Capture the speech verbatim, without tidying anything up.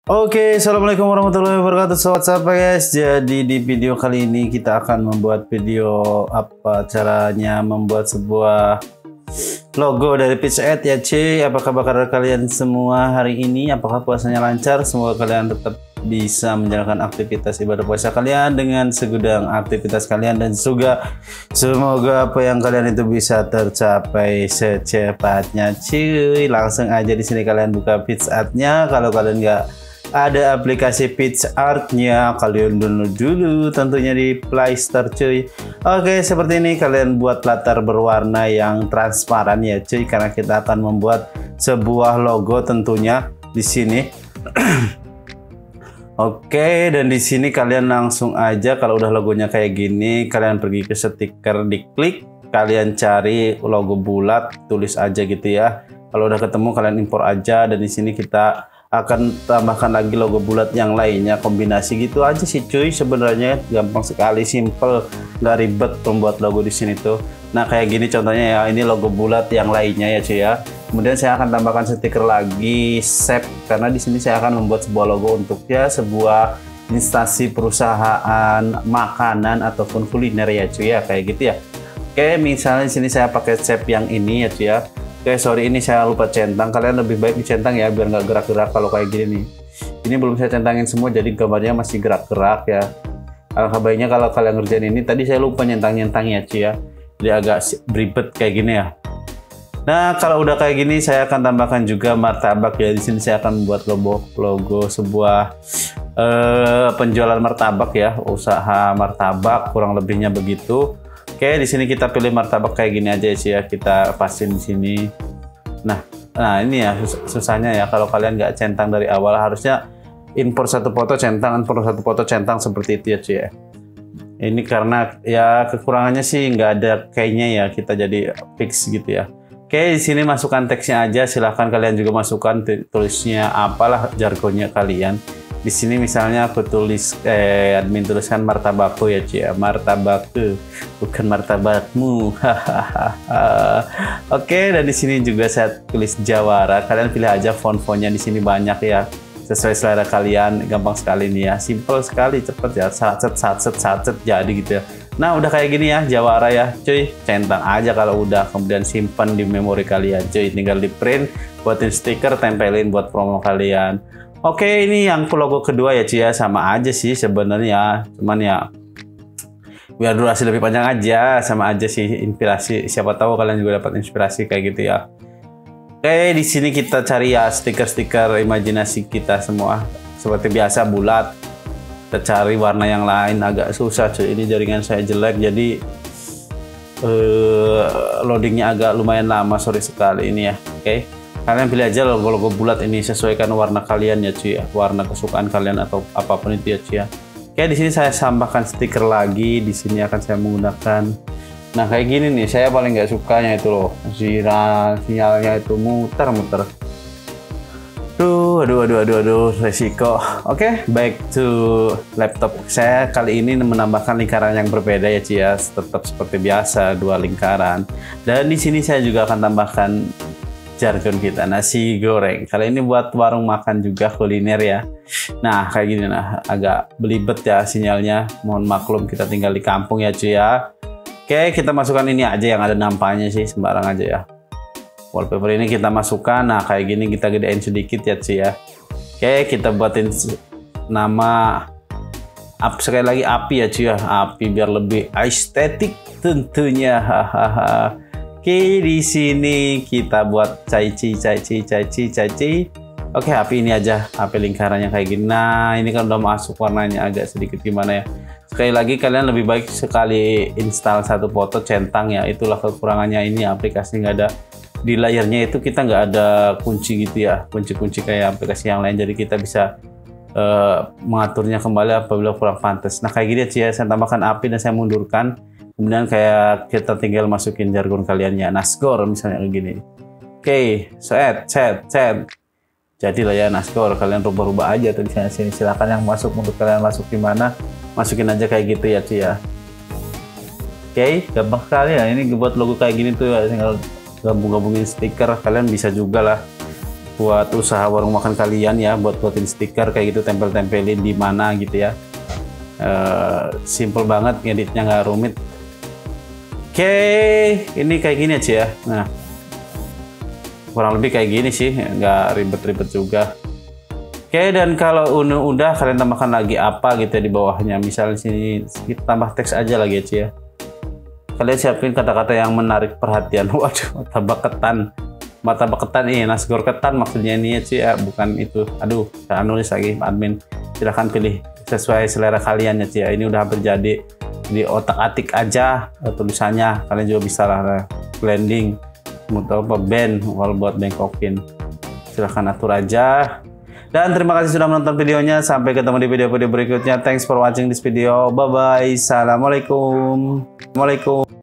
Oke, assalamualaikum warahmatullahi wabarakatuh, sobat sapa guys. Jadi di video kali ini kita akan membuat video apa caranya membuat sebuah logo dari Pizza Ad ya cuy. Apa kabar kalian semua hari ini? Apakah puasanya lancar? Semoga kalian tetap bisa menjalankan aktivitas ibadah puasa kalian dengan segudang aktivitas kalian, dan juga semoga apa yang kalian itu bisa tercapai secepatnya cuy. Langsung aja di sini kalian buka Pizza Ad-nya. Kalau kalian nggak ada aplikasi PicsArt-nya, kalian download dulu tentunya di Play Store cuy. Oke, seperti ini kalian buat latar berwarna yang transparan ya cuy, karena kita akan membuat sebuah logo tentunya di sini. Oke, dan di sini kalian langsung aja kalau udah logonya kayak gini, kalian pergi ke stiker, diklik, kalian cari logo bulat, tulis aja gitu ya. Kalau udah ketemu kalian impor aja, dan di sini kita akan tambahkan lagi logo bulat yang lainnya, kombinasi gitu aja sih cuy. Sebenarnya gampang sekali, simple, nggak ribet membuat logo di sini tuh. Nah kayak gini contohnya ya, ini logo bulat yang lainnya ya cuy ya. Kemudian saya akan tambahkan stiker lagi, shape, karena di sini saya akan membuat sebuah logo untuk ya sebuah instansi perusahaan makanan ataupun kuliner ya cuy ya, kayak gitu ya. Oke, misalnya di sini saya pakai shape yang ini ya cuy ya. Oke, sorry ini saya lupa centang. Kalian lebih baik dicentang ya, biar nggak gerak-gerak kalau kayak gini nih. Ini belum saya centangin semua, jadi gambarnya masih gerak-gerak ya. Alangkah baiknya kalau kalian ngerjain ini. Tadi saya lupa nyentang-nyentang ya cuy ya, jadi agak beribet kayak gini ya. Nah kalau udah kayak gini saya akan tambahkan juga martabak ya. Di sini saya akan membuat logo logo sebuah eh, penjualan martabak ya, usaha martabak kurang lebihnya begitu. Oke, di sini kita pilih martabak kayak gini aja sih ya, kita pasin di sini. Nah, nah ini ya sus susahnya ya, kalau kalian nggak centang dari awal, harusnya impor satu foto centang, impor satu foto centang seperti itu ya cuy ya. Ini karena ya kekurangannya sih nggak ada kayaknya ya, kita jadi fix gitu ya. Oke, di sini masukkan teksnya aja, silahkan kalian juga masukkan tulisnya apalah jargonnya kalian. Di sini misalnya aku tulis, eh, admin tuliskan martabakku ya cuy ya, martabakku, bukan martabakmu. Oke, dan di sini juga saya tulis Jawara. Kalian pilih aja font-fontnya, di sini banyak ya, sesuai selera kalian. Gampang sekali nih ya, simple sekali, cepet ya, satset satset satset jadi gitu ya. Nah udah kayak gini ya Jawara ya cuy, centang aja kalau udah, kemudian simpan di memori kalian cuy, tinggal di print, buatin stiker, tempelin buat promo kalian. Oke, ini yang logo kedua ya cuy ya, sama aja sih sebenarnya, cuman ya biar durasi lebih panjang aja, sama aja sih inspirasi, siapa tahu kalian juga dapat inspirasi kayak gitu ya. Oke, di sini kita cari ya stiker-stiker imajinasi kita semua, seperti biasa bulat. Kita cari warna yang lain, agak susah cuy, ini jaringan saya jelek jadi uh, loadingnya agak lumayan lama, sorry sekali ini ya. Oke, kalian pilih aja logo-logo bulat ini, sesuaikan warna kalian ya cuy ya, warna kesukaan kalian atau apapun itu ya cuy ya. Oke, di sini saya tambahkan stiker lagi, di sini akan saya menggunakan, nah kayak gini nih, saya paling nggak sukanya itu loh, sinyal sinyalnya itu muter-muter. Duh, aduh, aduh, aduh, aduh, resiko. Oke, okay, back to laptop. Saya kali ini menambahkan lingkaran yang berbeda ya cuy ya, tetap seperti biasa dua lingkaran. Dan di sini saya juga akan tambahkan jargon kita, nasi goreng. Kali ini buat warung makan juga, kuliner ya. Nah kayak gini, nah agak belibet ya sinyalnya, mohon maklum, kita tinggal di kampung ya cuy ya. Oke, kita masukkan ini aja yang ada nampaknya sih, sembarang aja ya. Wallpaper ini kita masukkan, nah kayak gini kita gedein sedikit ya cuy ya. Oke, kita buatin nama up, sekali lagi api ya cuy ya, api biar lebih estetik tentunya. Hahaha. Oke, di sini kita buat caici, caici, caici, caici. Oke, api ini aja, api lingkarannya kayak gini. Nah, ini kan udah masuk warnanya, agak sedikit gimana ya. Sekali lagi kalian lebih baik sekali install satu foto centang ya, itulah kekurangannya ini aplikasi, nggak ada di layarnya itu, kita nggak ada kunci gitu ya, kunci-kunci kayak aplikasi yang lain, jadi kita bisa uh, mengaturnya kembali apabila kurang pantas. Nah kayak gini ya, saya tambahkan api dan saya mundurkan, kemudian kayak kita tinggal masukin jargon kaliannya, nasgor misalnya kayak gini. Oke, set set set, jadilah ya nasgor. Kalian rubah-rubah aja tulisannya sini, silahkan yang masuk untuk kalian masuk di mana, masukin aja kayak gitu ya cuy ya. Oke, gampang sekali ya, ini buat logo kayak gini tuh ya, tinggal gabung-gabungin stiker, kalian bisa juga lah buat usaha warung makan kalian ya, buat buatin stiker kayak gitu, tempel-tempelin di mana gitu ya. Uh, simple banget, ngeditnya nggak rumit. Oke, okay, ini kayak gini aja ya. Nah, kurang lebih kayak gini sih, nggak ribet-ribet juga. Oke, okay, dan kalau udah kalian tambahkan lagi apa gitu ya di bawahnya. Misalnya sini kita tambah teks aja lagi aja ya. Kalian siapin kata-kata yang menarik perhatian. Waduh, tambah ketan. Martabak ketan ini, nasi goreng ketan maksudnya ini ya cuy ya, bukan itu. Aduh, saya nulis lagi admin. Silahkan pilih sesuai selera kalian ya cuy ya. Ini udah hampir jadi, di otak-atik aja tulisannya. Kalian juga bisa lah blending, mau tahu apa band kalau buat bengkokin. Silahkan atur aja. Dan terima kasih sudah menonton videonya. Sampai ketemu di video-video berikutnya. Thanks for watching this video. Bye bye. Assalamualaikum. Assalamualaikum.